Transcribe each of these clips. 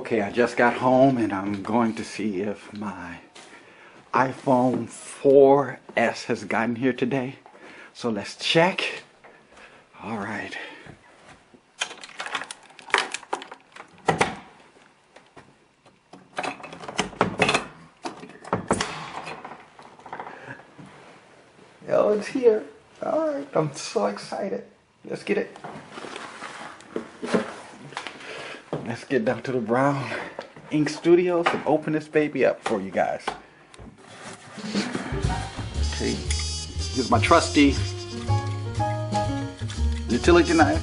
Okay, I just got home and I'm going to see if my iPhone 4S has gotten here today. So let's check. All right. Oh, it's here. All right, I'm so excited. Let's get it. Let's get down to the Brown Ink Studios and open this baby up for you guys. Okay, here's my trusty utility knife.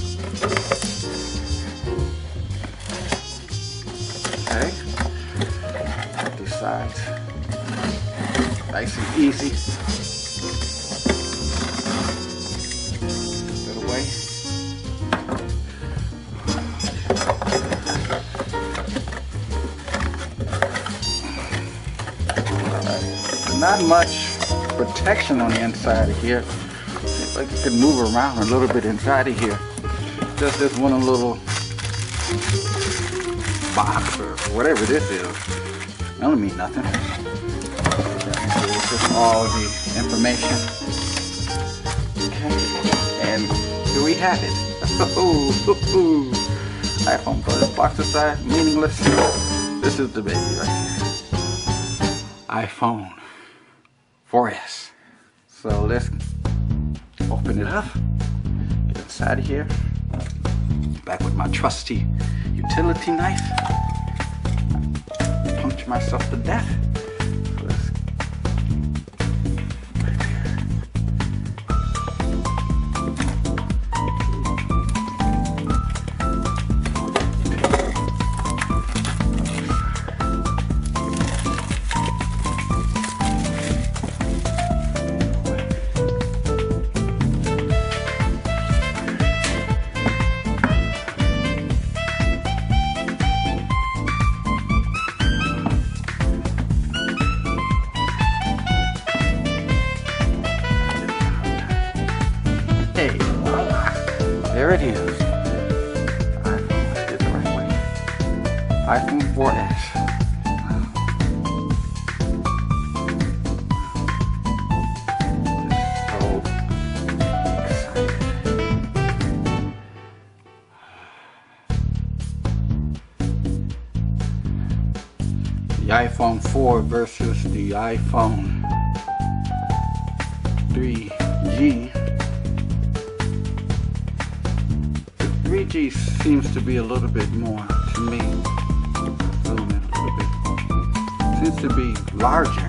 Okay, these sides, nice and easy. Put it away. Not much protection on the inside of here. It's like you can move around a little bit inside of here. Just this one little box or whatever this is. That don't mean nothing. It's just all the information. Okay, and here we have it. iPhone Plus box aside, meaningless. This is the baby right here. iPhone 4S. So let's open it up, get inside of here, back with my trusty utility knife, punch myself to death. Hey, there it is. iPhone, let's get the right way. iPhone 4S. So excited. The iPhone 4 versus the iPhone 3G. 3G seems to be a little bit more, to me, zoom in a little bit, seems to be larger.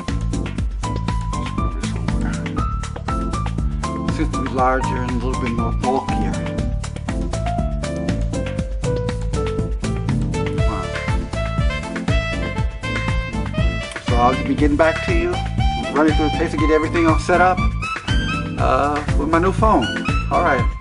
Seems to be larger and a little bit more bulkier. Wow. So I'll be getting back to you, running through the pace to get everything all set up with my new phone. All right.